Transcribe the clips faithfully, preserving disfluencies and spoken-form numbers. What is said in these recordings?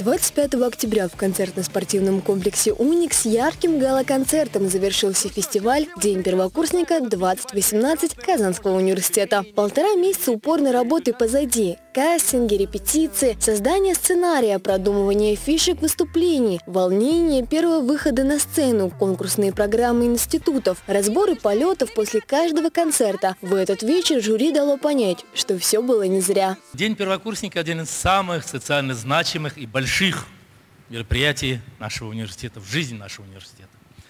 двадцать пятого октября в концертно-спортивном комплексе «Уникс» ярким гала-концертом завершился фестиваль «День первокурсника-двадцать восемнадцать» Казанского университета. Полтора месяца упорной работы позади. Кастинги, репетиции, создание сценария, продумывание фишек выступлений, волнение первого выхода на сцену, конкурсные программы институтов, разборы полетов после каждого концерта. В этот вечер жюри дало понять, что все было не зря. День первокурсника – один из самых социально значимых и больших мероприятий нашего университета, в жизни нашего университета.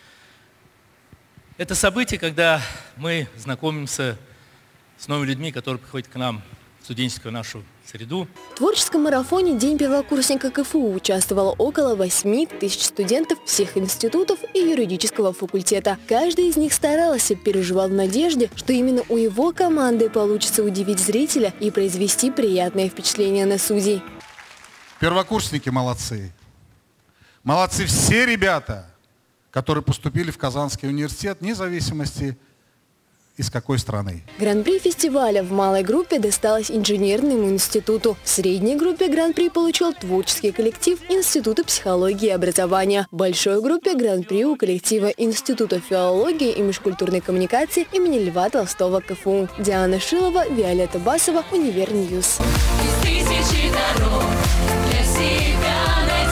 Это событие, когда мы знакомимся с новыми людьми, которые приходят к нам в студенческую нашу среду. В творческом марафоне «День первокурсника» КФУ участвовало около восьми тысяч студентов всех институтов и юридического факультета. Каждый из них старался, переживал в надежде, что именно у его команды получится удивить зрителя и произвести приятное впечатление на судей. Первокурсники молодцы. Молодцы все ребята, которые поступили в Казанский университет, вне зависимости из какой страны. Гран-при фестиваля в малой группе досталось инженерному институту. В средней группе гран-при получил творческий коллектив Института психологии и образования. В большой группе гран-при у коллектива Института филологии и межкультурной коммуникации имени Льва Толстого КФУ. Диана Шилова, Виолетта Басова, Универньюз. Тысячи дорог для себя.